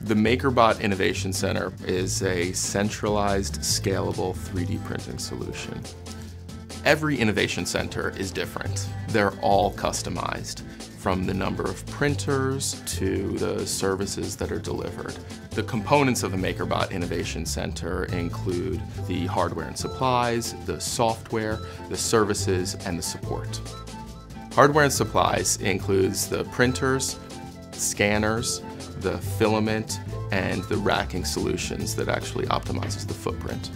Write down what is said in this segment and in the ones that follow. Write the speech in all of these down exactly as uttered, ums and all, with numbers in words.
The MakerBot Innovation Center is a centralized, scalable three D printing solution. Every innovation center is different. They're all customized, from the number of printers to the services that are delivered. The components of a MakerBot Innovation Center include the hardware and supplies, the software, the services, and the support. Hardware and supplies includes the printers, scanners, the filament, and the racking solutions that actually optimizes the footprint.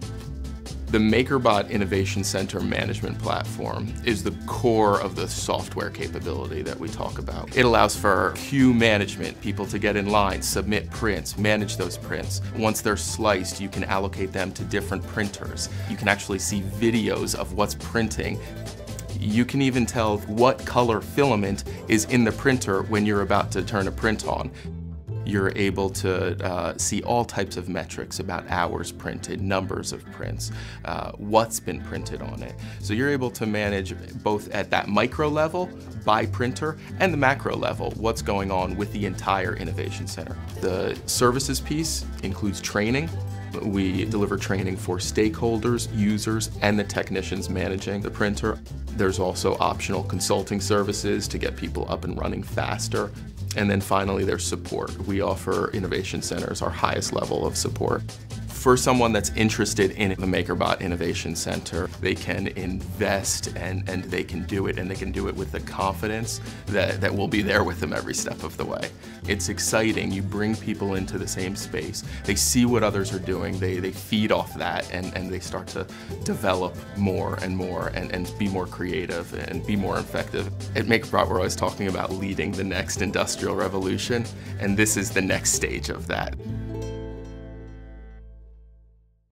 The MakerBot Innovation Center management platform is the core of the software capability that we talk about. It allows for queue management, people to get in line, submit prints, manage those prints. Once they're sliced, you can allocate them to different printers. You can actually see videos of what's printing. You can even tell what color filament is in the printer when you're about to turn a print on. You're able to uh, see all types of metrics about hours printed, numbers of prints, uh, what's been printed on it. So you're able to manage both at that micro level, by printer, and the macro level, what's going on with the entire Innovation Center. The services piece includes training. We deliver training for stakeholders, users, and the technicians managing the printer. There's also optional consulting services to get people up and running faster. And then finally, there's support. We offer innovation centers our highest level of support. For someone that's interested in the MakerBot Innovation Center, they can invest and, and they can do it, and they can do it with the confidence that, that we'll be there with them every step of the way. It's exciting. You bring people into the same space. They see what others are doing. They, they feed off that, and, and they start to develop more and more and, and be more creative and be more effective. At MakerBot, we're always talking about leading the next industrial revolution, and this is the next stage of that.